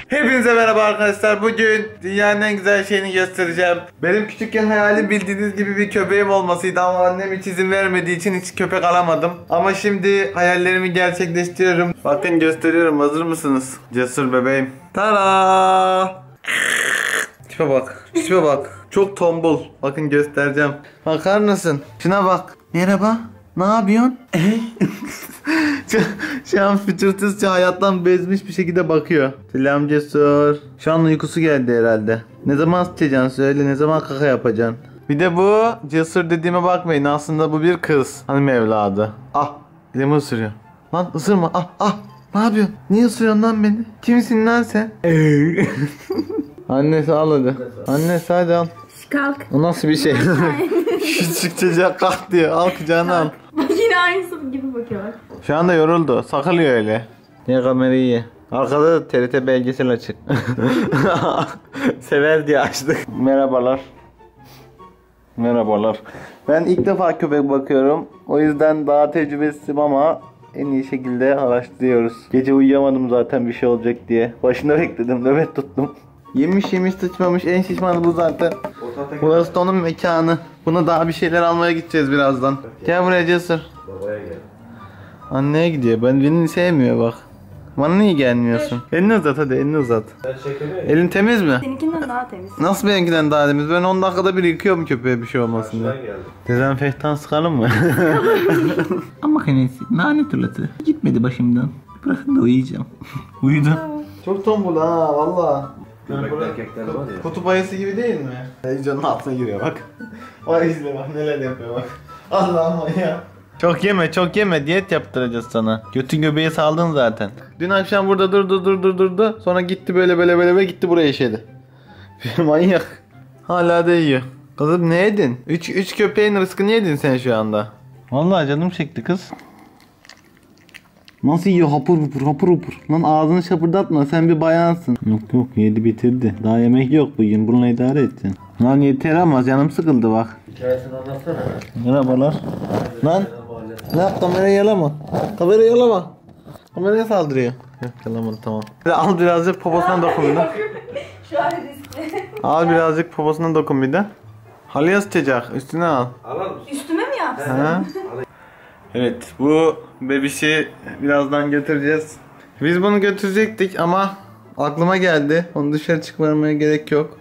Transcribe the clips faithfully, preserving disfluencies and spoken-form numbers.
Hepinize merhaba arkadaşlar. Bugün dünyanın en güzel şeyini göstereceğim. Benim küçükken hayalim bildiğiniz gibi bir köpeğim olmasıydı ama annem hiç izin vermediği için hiç köpek alamadım. Ama şimdi hayallerimi gerçekleştiriyorum. Bakın gösteriyorum. Hazır mısınız? Cesur bebeğim. Tada! Tipe bak. Tipe bak. Çok tombul. Bakın göstereceğim. Bakar mısın? Şuna bak. Merhaba. Ne yapıyorsun? şu, şu an fütürsüzce hayattan bezmiş bir şekilde bakıyor. Selam Cesur. Şu an uykusu geldi herhalde. Ne zaman sıçacaksın söyle, ne zaman kaka yapacaksın? Bir de bu Cesur dediğime bakmayın, aslında bu bir kız. Hanım evladı. Ah, elimi ısırıyor. Lan ısırma, ah ah. Ne yapıyorsun? Niye ısırıyorsun lan beni? Kimsin lan sen? Annesi al hadi. Annesi hadi al. Kalk. O nasıl bir şey? Küçük çocuğa kalk diyor. Al kucağına al. Bak yine aynısı gibi bakıyor bak. Şu anda yoruldu. Sakılıyor öyle. Niye kamerayı ye? Arkada da T R T belgesel açık. Sever diye açtık. Merhabalar. Merhabalar. Ben ilk defa köpek bakıyorum. O yüzden daha tecrübesizim ama en iyi şekilde araştırıyoruz. Gece uyuyamadım zaten bir şey olacak diye. Başında bekledim, nöbet tuttum. Yemiş yemiş sıçmamış, en şişmanı bu zaten. Burası da onun mekanı. Buna daha bir şeyler almaya gideceğiz birazdan. Gel buraya Cesur. Babaya gel. Anneye gidiyor. Ben beni sevmiyor bak. Bana niye gelmiyorsun? Elini uzat hadi, elini uzat. Sen çekemiyor musun? Elin temiz mi? Seninkinden daha temiz. Nasıl benimkinden daha temiz? Ben on dakikada bir yıkıyorum köpeğe bir şey olmasın diye. Karşıdan geldim. Dezenfektan sıkalım mı? Ama kanesi nane turlatı. Gitmedi başımdan. Bırakın da uyuyacağım. Uyudu. Çok tombul ha valla. Göbekli erkekler var ya. Kutup ayısı gibi değil mi? Heyecanın altına giriyor bak. Vay izle bak neler yapıyor bak. Allah'ım ya. Çok yeme çok yeme, diyet yaptıracağız sana. Götün göbeği saldın zaten. Dün akşam burada durdu durdu durdu. Sonra gitti böyle böyle böyle böyle gitti buraya işedi. Manyak. Hala da yiyor. Kızım ne yedin? Üç, üç köpeğin rızkını yedin sen şu anda. Vallahi canım çekti kız. Nasıl yiyor hapur hapur hapur hapur. Lan ağzını şapırdatma, sen bir bayansın. Yok yok yedi bitirdi. Daha yemek yok bugün, bununla idare edeceksin. Lan yeter ama canım sıkıldı bak. Hikayesini anlatsana. Merhabalar. Lan ne yap, kamerayı yalama. Kamerayı yalama. Kameraya saldırıyor. Yok yalamadı, tamam. Al birazcık poposuna dokun bir de. Şu an riskli. Al birazcık poposuna dokun bir de. Halıya sıçacak, üstüne al. Alır mısın? Üstüme mi yapsın? Ha? Evet, bu bebişi birazdan götüreceğiz. Biz bunu götürecektik ama aklıma geldi. Onu dışarı çıkarmaya gerek yok.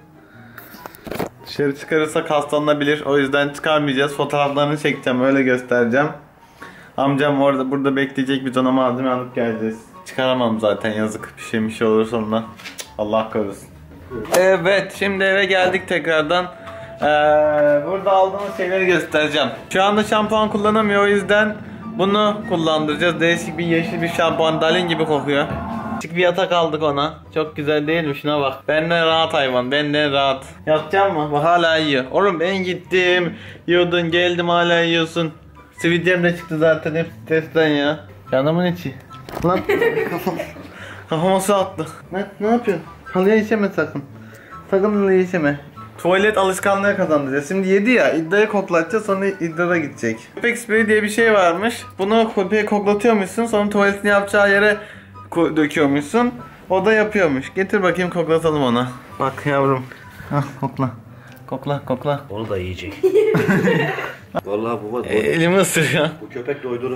Dışarı çıkarırsak hastalanabilir. O yüzden çıkarmayacağız. Fotoğraflarını çekeceğim, öyle göstereceğim. Amcam orada burada bekleyecek, biz ona malzeme alıp geleceğiz. Çıkaramam zaten, yazık. Bir şey bir şey olur sonra. Allah korusun. Evet, şimdi eve geldik tekrardan. Ee, burada aldığımız şeyleri göstereceğim. Şu anda şampuan kullanamıyor, o yüzden bunu kullandıracağız. Değişik bir yeşil bir şampuan, dalin gibi kokuyor. Küçük bir yatak aldık ona. Çok güzel değil mi? Şuna bak. Benden rahat hayvan, benden rahat. Yatacak mı? Bak hala yiyor. Oğlum ben gittim, yiyordun, geldim hala yiyorsun. Sivilcem de çıktı zaten hep stresten ya. Canımın içi. Lan kafam, kafama su attı. Ne, ne yapıyorsun? Halıya işeme sakın. Sakın halıya işeme. Tuvalet alışkanlığı kazandıracağız. Şimdi yedi ya, iddiayı koklatacağız, sonra iddiada gidecek. Köpek spreyi diye bir şey varmış. Bunu köpeğe koklatıyormuşsun, sonra tuvaletini yapacağı yere döküyormuşsun. O da yapıyormuş. Getir bakayım, koklatalım ona. Bak yavrum. Hah, kokla. Kokla kokla. Onu da yiyecek. Vallahi baba. E, elimi ısırıyor. Bu köpek doydurur.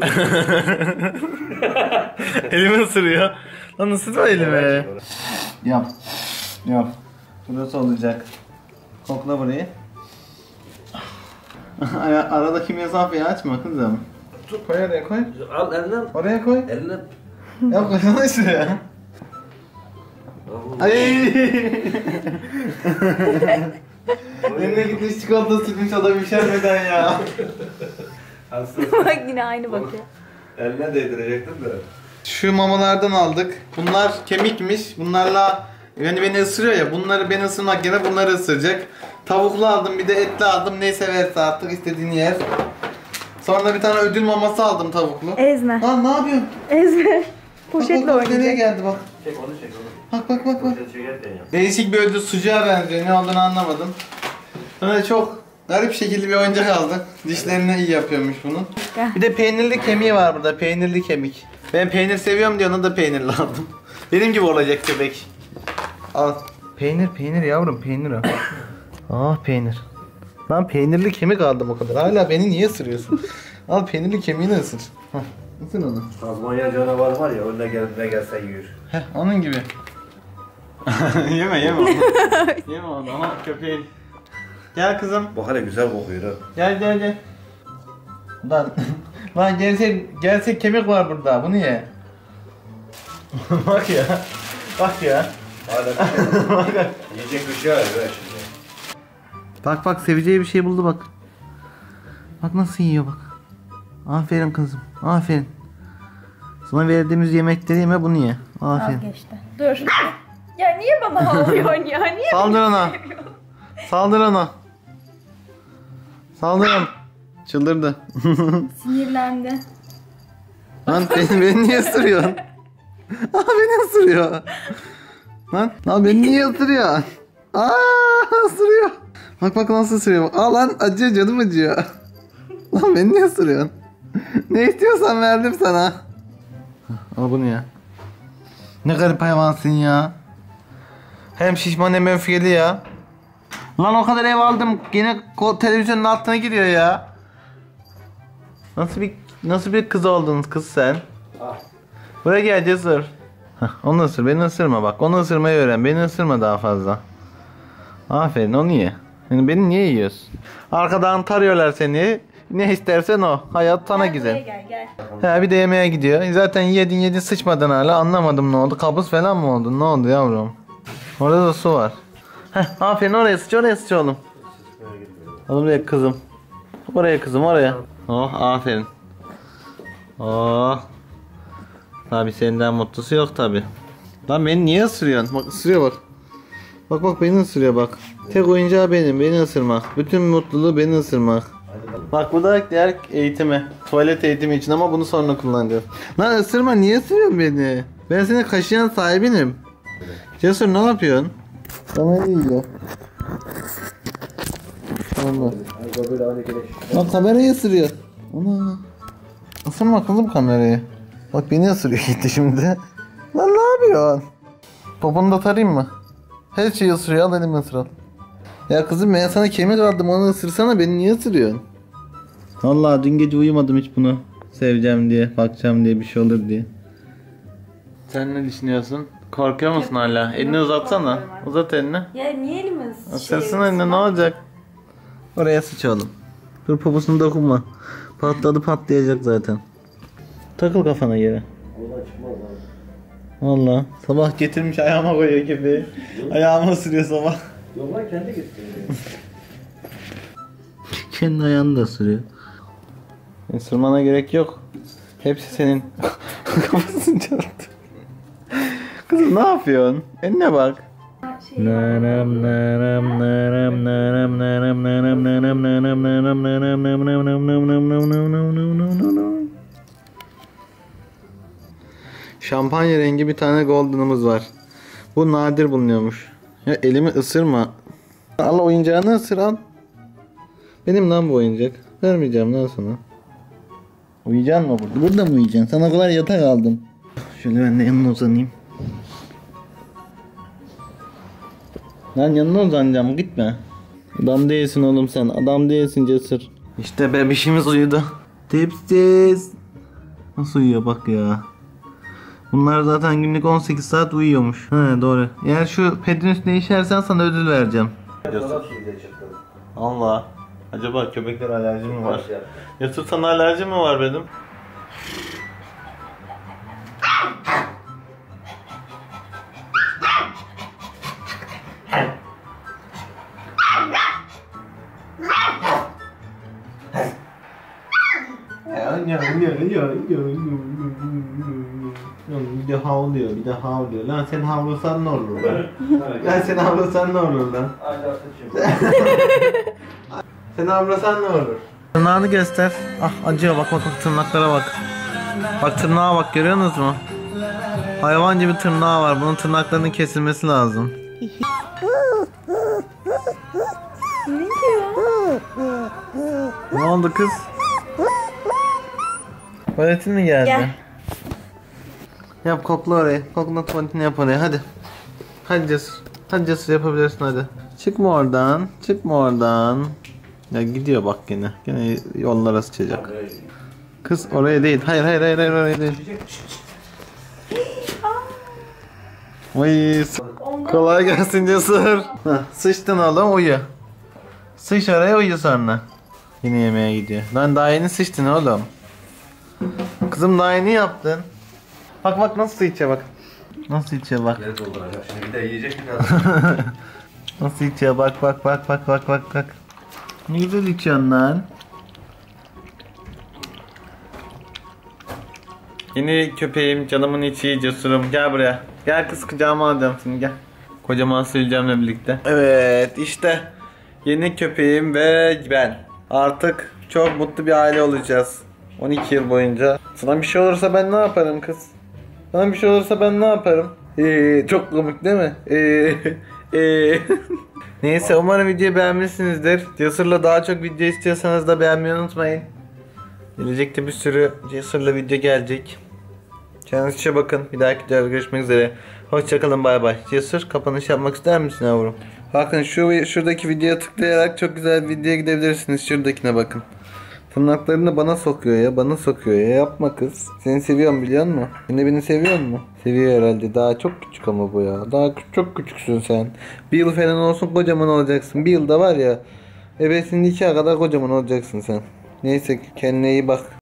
Elimi ısırıyor. Lan ısırma elimi. Yap. Yap. Burası olacak. Kokla burayı. Aradaki mesafeyi açma kızım. Tut, koy oraya koy. Al elinden. Oraya koy. Elinden. Yap koysana şuraya. Ay. Eline gitmiş çikolata sıkmış adam işermeden ya. Bak yine aynı bakıyor. Eline değdirecektim de. Şu mamalardan aldık. Bunlar kemikmiş. Bunlarla yani beni ısırıyor ya. Bunları beni ısırmak yerine bunları ısıracak. Tavuklu aldım, bir de etli aldım. Ne severse artık istediğini yer. Sonra bir tane ödül maması aldım tavuklu. Ezme. Lan ne yapıyorsun? Ezme. Poşetle Bak, bak, nereye oynayacak. geldi bak. Çek onu çek onu. Bak bak bak bak. Poşet çekerken yap. Değişik bir ödül, sucuğa benziyor. Ne olduğunu anlamadım. Sonra çok garip şekilde bir oyuncak aldık. Dişlerine iyi yapıyormuş bunun. Bir de peynirli kemiği var burada. Peynirli kemik. Ben peynir seviyorum diye ona da peynirli aldım. Benim gibi olacak köpek. Al. Peynir peynir yavrum peynir o. Ah peynir. Lan peynirli kemik aldım o kadar. Hala beni niye ısırıyorsun? Al peynirli kemiğini ısır. Hah, ısır onu. Tazmanya canavarı var ya, önüne gel, ne gelse yiyor. Heh, onun gibi. yeme yeme onu. Yeme onu ama köpeğin. Gel kızım. Bak hele güzel kokuyor ha. Gel gel gel. Lan, lan gerçek, gerçek kemik var burada. Bunu ye. Bak ya. Bak ya. Hala bir şey. Yiyecek bir şey var ya şimdi. Bak bak seveceği bir şey buldu bak. Bak nasıl yiyor bak. Aferin kızım. Aferin. Sana verdiğimiz yemekleri yeme bunu ye. Aferin. Al geçti. Dur. Ya niye bana ağlıyorsun ya? Niye Saldır beni ona. seviyorsun? Saldır ona. Saldır ona. Çıldırdı. Sinirlendi. Lan beni, beni niye ısırıyorsun? Aa beni ısırıyor. Lan, lan beni niye ısırıyor? Aa ısırıyor. Bak bak nasıl ısırıyor. Aa lan acıyor canım acıyor. Lan beni niye ısırıyorsun? Ne istiyorsan verdim sana. Al bunu ya. Ne garip hayvansın ya. Hem şişman hem öfkeli ya. Lan o kadar ev aldım. Yine televizyonun altına giriyor ya. Nasıl bir nasıl bir kız oldun kız sen? Ah. Buraya gel Cesur. Hah, onu ısır, beni ısırma bak. Onu ısırmayı öğren. Beni ısırma daha fazla. Aferin, onu ye. Yani beni niye yiyorsun? Arkadan tarıyorlar seni. Ne istersen o. Hayat sana Gel güzel. buraya Gel gel. He bir de yemeğe gidiyor. Zaten yedin yedin sıçmadın hala. Anlamadım ne oldu. Kabız falan mı oldu? Ne oldu yavrum? Orada da su var. Heh, aferin oraya sıç oraya sıç oğlum. Oğlum buraya kızım. Oraya kızım oraya. Oh aferin. Oh. Tabi senden mutlusu yok tabi. Lan beni niye ısırıyorsun? Bak ısırıyor bak. Bak bak beni ısırıyor bak. Tek oyuncağı benim. Beni ısırmak. Bütün mutluluğu beni ısırmak. Bak bu da diğer eğitimi. Tuvalet eğitimi için ama bunu sonra kullanacağız. Lan ısırma niye ısırıyorsun beni? Ben seni kaşıyan sahibinim. Cesur ne yapıyorsun? Bana yiyor. Allah. Bak kamerayı ısırıyor. Ana. Isırma kızım kamerayı. Bak beni ısırıyor gitti şimdi. Lan ne yapıyorsun? Poponu da tarayayım mı? Her şeyi ısırıyor al elimi ısır al. Ya kızım ben sana kemik aldım onu ısırsana beni niye ısırıyorsun? Vallahi dün gece uyumadım hiç bunu seveceğim diye bakacağım diye bir şey olur diye. Sen ne düşünüyorsun? Korkuyor musun hala? Elini uzatsana. Uzat elini. Ya niye elimiz Isırsın elini ne olacak? Oraya sıç oğlum. Dur poposunu dokunma. Patladı patlayacak zaten. Takıl kafana yere. Valla sabah getirmiş ayağıma koyuyor gibi. Ayağıma ısırıyor sabah. Yok lan kendi gitti. Kendi ayağını da ısırıyor. Isırmana gerek yok. Hepsi senin. Kafasını çaldı. Kızım ne yapıyorsun? Eline bak. Naram naram naram naram naram naram naram naram naram naram naram naram naram naram naram naram naram. Şampanya rengi bir tane golden'ımız var. Bu nadir bulunuyormuş. Ya elimi ısırma. Al oyuncağını ısır al. Benim lan bu oyuncak. Vermeyeceğim lan sana. Uyuyacaksın mı burada? Burada mı uyuyacaksın? Sana kadar yatak aldım. Şöyle ben de yanına uzanayım. Lan yanına uzanacağım gitme. Adam değilsin oğlum sen. Adam değilsin Cesur. İşte bebişimiz uyudu. Tipsiz. Nasıl uyuyor bak ya. Bunlar zaten günlük on sekiz saat uyuyormuş. He doğru. Eğer şu pedin üstüne işersen sana ödül vereceğim. Allah. Acaba köpekler alerji mi var? Yusuf sana alerji mi var benim? Bir de havlıyor, bir de havlıyor. Lan sen havlasan ne olur lan? Lan sen havlasan ne olur lan? Sen havlasan ne olur? Tırnağını göster. Ah acıyor bak bak bak tırnaklara bak. Bak tırnağa bak görüyorsunuz mu? Hayvan gibi tırnağı var. Bunun tırnaklarının kesilmesi lazım. Ne diyor? Ne oldu kız? Tuvaletin mi geldi? Gel. Yap kokla orayı. Kokla tuvaletini yap oraya hadi. Hadi Cesur. Hadi Cesur yapabilirsin hadi. Çıkma oradan. Çıkma oradan. Ya gidiyor bak gene. Gene yollara sıçacak. Kız oraya değil. Hayır hayır hayır hayır oraya değil. Oy. Kolay gelsin Cesur. Hah, sıçtın oğlum uyu. Sıç oraya uyu sonra. Yine yemeğe gidiyor. Lan daha yeni sıçtın oğlum. Kızım daha yeni yaptın. Bak bak nasıl içe bak. Nasıl içe bak. Geri dolduracak. Şimdi bir de yiyecek biraz. Nasıl içiyor bak bak bak bak bak bak bak. Ne güzel içiyorsun lan. Yeni köpeğim, canımın içi, Cesurum. Gel buraya. Gel kız kucağıma alacağım seni gel. Kocaman süreceğimle birlikte. Evet işte yeni köpeğim ve ben. Artık çok mutlu bir aile olacağız. on iki yıl boyunca. Sana bir şey olursa ben ne yaparım kız? Sana bir şey olursa ben ne yaparım? Ee, çok komik değil mi? Ee, ee. Neyse umarım videoyu beğenmişsinizdir. Cesur'la daha çok video istiyorsanız da beğenmeyi unutmayın. Gelecekte bir sürü Cesur'la video gelecek. Kendinize iyi bakın. Bir dahaki videoda görüşmek üzere. Hoşçakalın bay bay. Cesur kapanış yapmak ister misin yavrum? Bakın şu şuradaki videoya tıklayarak çok güzel bir videoya gidebilirsiniz. Şuradakine bakın. Tırnaklarını bana sokuyor ya. Bana sokuyor ya. Yapma kız. Seni seviyorum biliyor musun? Sen de beni seviyor musun? Seviyor herhalde. Daha çok küçük ama bu ya. Daha kü- çok küçüksün sen. Bir yıl falan olsun kocaman olacaksın. Bir yılda var ya. Ebesinin iki ay kadar kocaman olacaksın sen. Neyse kendine iyi bak.